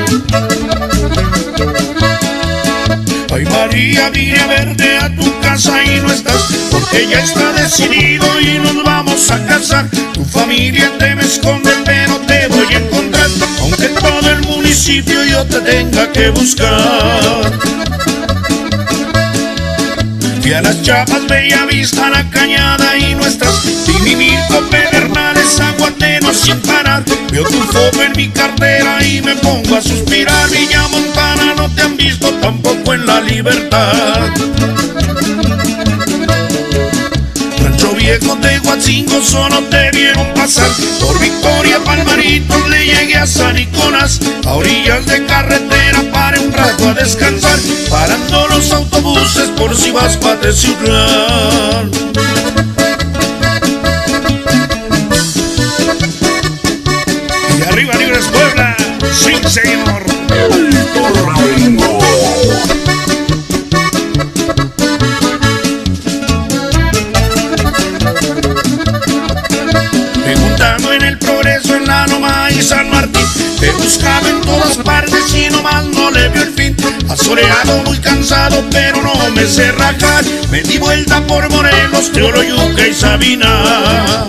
Ay María, vine a verte a tu casa y no estás, porque ya está decidido y nos vamos a casar. Tu familia te me esconde, pero te voy a encontrar, aunque todo el municipio yo te tenga que buscar. Fui a las Chapas, Bella Vista, La Cañada y no estás. Timimilco, Pedernales, Aguateno sin parar. Veo tu foto en mi cartera y me pongo a suspirar. Villa Montana no te han visto tampoco en La Libertad. Rancho Viejo de Huatzingo solo te vieron pasar. Por Victoria, Palmaritos le llegué a San Nicolás. A orillas de carretera paré un rato a descansar, parando los autobuses por si vas pa' Teciutlán. Y arriba Libres Puebla, sí señor. Preguntando en El Progreso, en La Loma y San Martín, te buscaba en todas partes y nomás no le vio el fin. Asoleado, muy cansado, pero no me sé rajar. Me di vuelta por Morelos, Teoloyuca y Sabina.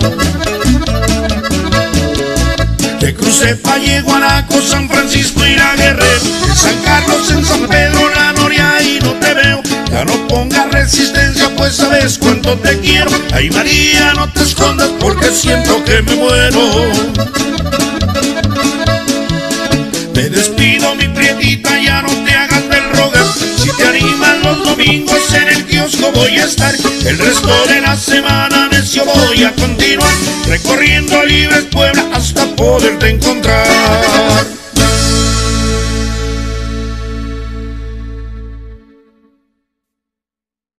Te crucé Valle, Guanaco, San Francisco y La Guerrero. En San Carlos, en San Pedro, La Noria y no te veo. Ya no pongas resistencia, pues sabes cuánto te quiero. Ay María, no te escondas porque siento que me muero. Me despido mi prietita, ya no te hagas del rogar. Si te animan los domingos en el kiosco voy a estar. El resto de la semana necio voy a continuar recorriendo Libres Puebla hasta poderte encontrar.